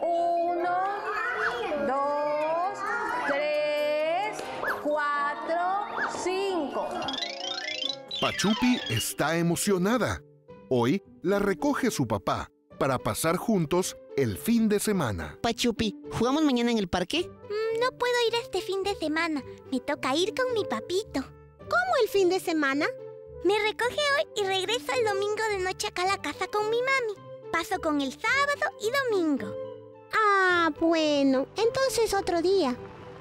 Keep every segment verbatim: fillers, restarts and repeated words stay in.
Uno, dos, tres, cuatro, cinco. Pachupi está emocionada. Hoy la recoge su papá para pasar juntos el fin de semana. Pachupi, ¿jugamos mañana en el parque? Mm, no puedo ir este fin de semana. Me toca ir con mi papito. ¿Cómo el fin de semana? Me recoge hoy y regreso el domingo de noche acá a la casa con mi mami. Paso con el sábado y domingo. Ah, bueno, entonces otro día.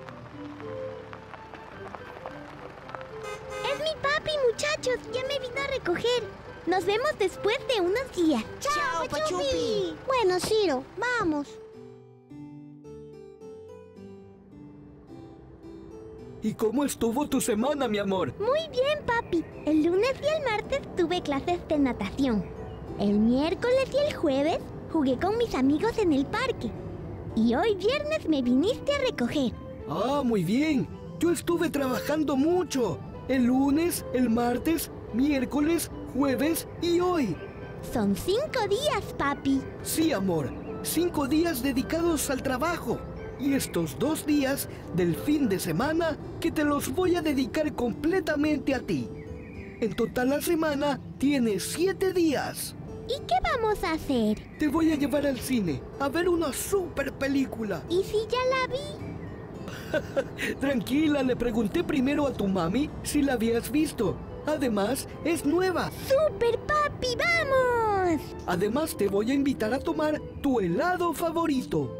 Es mi papi, muchachos. Ya me vino a recoger. Nos vemos después de unos días. ¡Chao, Pachupi! Bueno, Ciro, vamos. ¿Y cómo estuvo tu semana, mi amor? Muy bien, papi. El lunes y el martes tuve clases de natación. El miércoles y el jueves jugué con mis amigos en el parque. Y hoy viernes me viniste a recoger. Ah, muy bien. Yo estuve trabajando mucho. El lunes, el martes, miércoles, jueves y hoy. Son cinco días, papi. Sí, amor. Cinco días dedicados al trabajo. Y estos dos días del fin de semana que te los voy a dedicar completamente a ti. En total la semana tiene siete días. ¿Y qué vamos a hacer? Te voy a llevar al cine a ver una super película. ¿Y si ya la vi? Tranquila, le pregunté primero a tu mami si la habías visto. Además, es nueva. ¡Super, papi! ¡Vamos! Además, te voy a invitar a tomar tu helado favorito.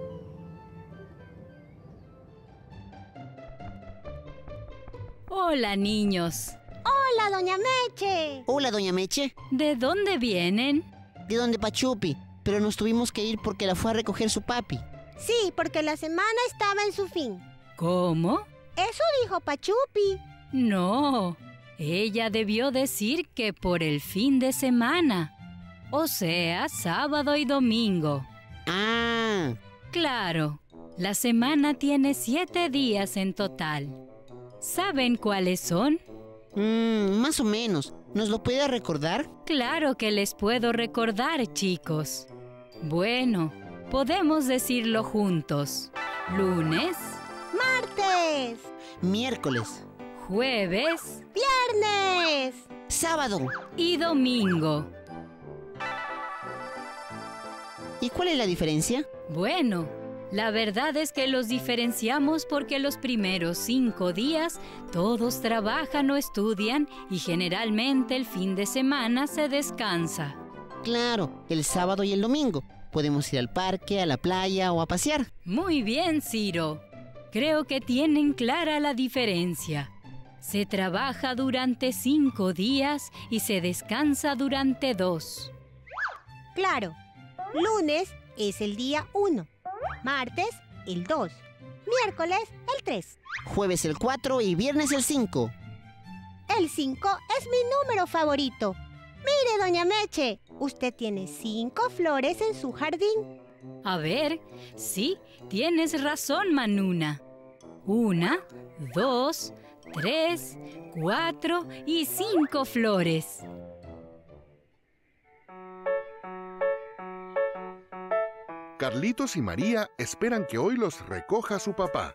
Hola, niños. Hola, doña Meche. Hola, doña Meche. ¿De dónde vienen? De donde Pachupi, pero nos tuvimos que ir porque la fue a recoger su papi. Sí, porque la semana estaba en su fin. ¿Cómo? Eso dijo Pachupi. No, ella debió decir que por el fin de semana. O sea, sábado y domingo. Ah. Claro, la semana tiene siete días en total. ¿Saben cuáles son? Mm, más o menos. ¿Nos lo puede recordar? Claro que les puedo recordar, chicos. Bueno, podemos decirlo juntos. Lunes. Martes. Miércoles. Jueves. Viernes. Sábado. Y domingo. ¿Y cuál es la diferencia? Bueno, la verdad es que los diferenciamos porque los primeros cinco días todos trabajan o estudian y generalmente el fin de semana se descansa. Claro, el sábado y el domingo. Podemos ir al parque, a la playa o a pasear. Muy bien, Ciro. Creo que tienen clara la diferencia. Se trabaja durante cinco días y se descansa durante dos. Claro, lunes es el día uno. Martes, el dos. Miércoles, el tres. Jueves el cuatro y viernes el cinco. El cinco es mi número favorito. Mire, doña Meche, usted tiene cinco flores en su jardín. A ver, sí, tienes razón, Manuna. Una, dos, tres, cuatro y cinco flores. Carlitos y María esperan que hoy los recoja su papá.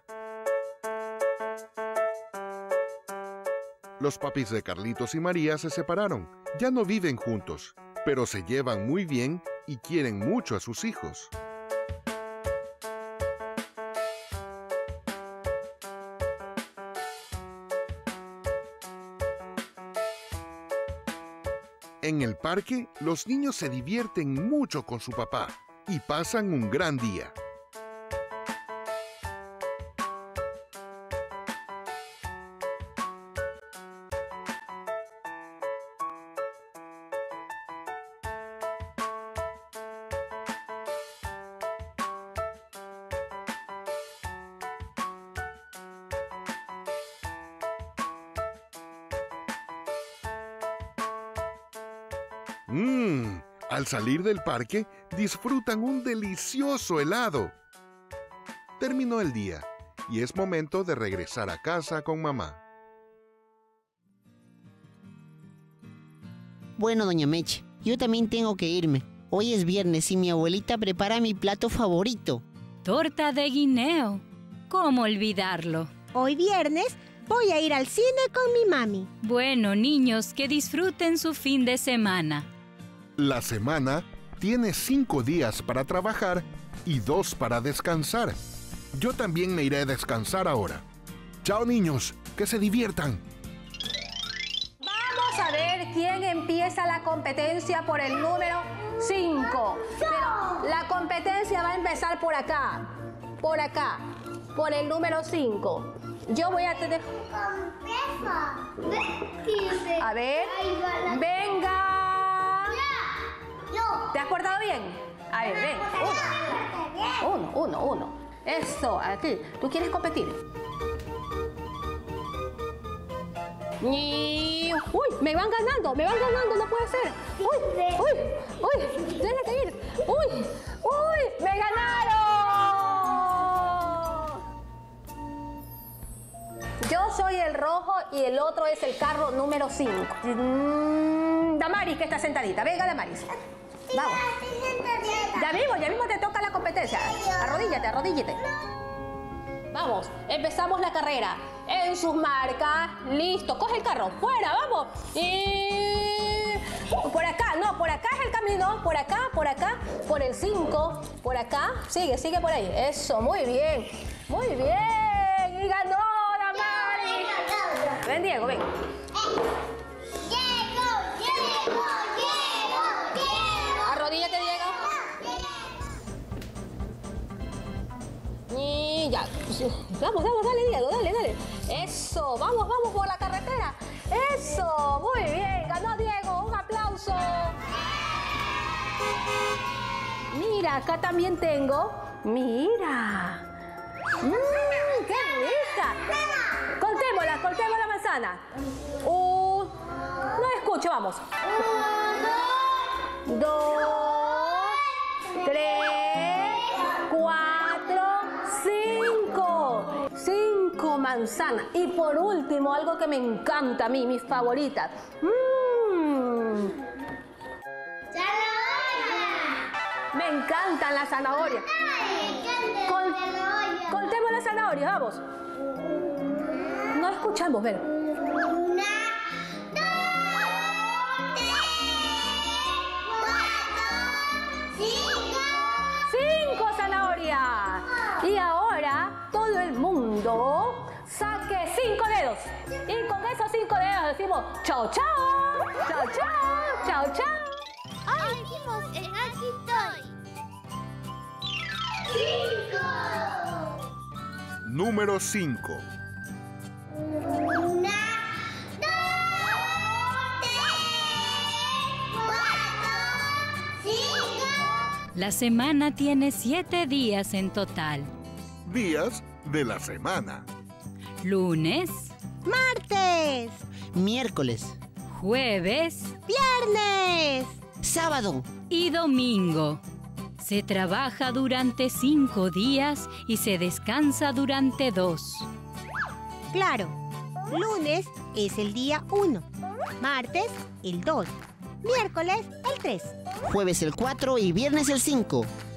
Los papis de Carlitos y María se separaron. Ya no viven juntos, pero se llevan muy bien y quieren mucho a sus hijos. En el parque, los niños se divierten mucho con su papá y pasan un gran día. Mmm, al salir del parque, disfrutan un delicioso helado. Terminó el día y es momento de regresar a casa con mamá. Bueno, doña Meche, yo también tengo que irme. Hoy es viernes y mi abuelita prepara mi plato favorito. torta de guineo. ¿Cómo olvidarlo? Hoy viernes voy a ir al cine con mi mami. Bueno, niños, que disfruten su fin de semana. La semana tiene cinco días para trabajar y dos para descansar. Yo también me iré a descansar ahora. Chao, niños, que se diviertan. Vamos a ver quién empieza la competencia por el número cinco. Pero la competencia va a empezar por acá, por acá, por el número cinco. Yo voy a tener... A ver, venga. ¿Te has portado bien? A ver, ven. Uno, uno, uno, uno. Eso, aquí. ¿Tú quieres competir? Uy, me van ganando, me van ganando, no puede ser. Uy, uy, uy, tiene que ir. Uy, uy, me ganaron. Yo soy el rojo y el otro es el carro número cinco. Mm, Damaris, que está sentadita. Venga, Damaris. Vamos. Ya mismo, ya mismo te toca la competencia. Arrodíllate, arrodíllate. Vamos, empezamos la carrera. En sus marcas, listo. Coge el carro, fuera, vamos. Y... por acá, no, por acá es el camino. Por acá, por acá, por el cinco. Por acá, sigue, sigue por ahí. Eso, muy bien, muy bien. Y ganó Damaris. Ven, Diego, ven. Arrodíllate, Diego. Y ya. Vamos, vamos, dale, Diego, dale, dale. Eso, vamos, vamos por la carretera. Eso, muy bien. Ganó Diego, un aplauso. Mira, acá también tengo. Mira. Mmm, qué rica. Contémosla, contemos la manzana. Un... no escucho, vamos. Uno, dos, tres, cuatro, cinco. Cinco manzanas. Y por último, algo que me encanta a mí, mis favoritas. Mmm. Me encantan las zanahorias. Col contemos las zanahorias, vamos. No escuchamos, ven. Una, dos, tres, cuatro, cinco. Cinco zanahorias. Y ahora todo el mundo saque cinco dedos. Y con esos cinco dedos decimos chao, chao. Chao, chao. Chao, chao. Hoy vimos en Aquí estoy. Cinco. Número cinco. Una, dos, tres, cuatro, cinco. La semana tiene siete días en total. Días de la semana. Lunes, Martes, Miércoles, jueves viernes, sábado. y domingo. Se trabaja durante cinco días y se descansa durante dos. claro. Lunes es el día uno, martes el dos, miércoles el tres. Jueves el cuatro y viernes el cinco.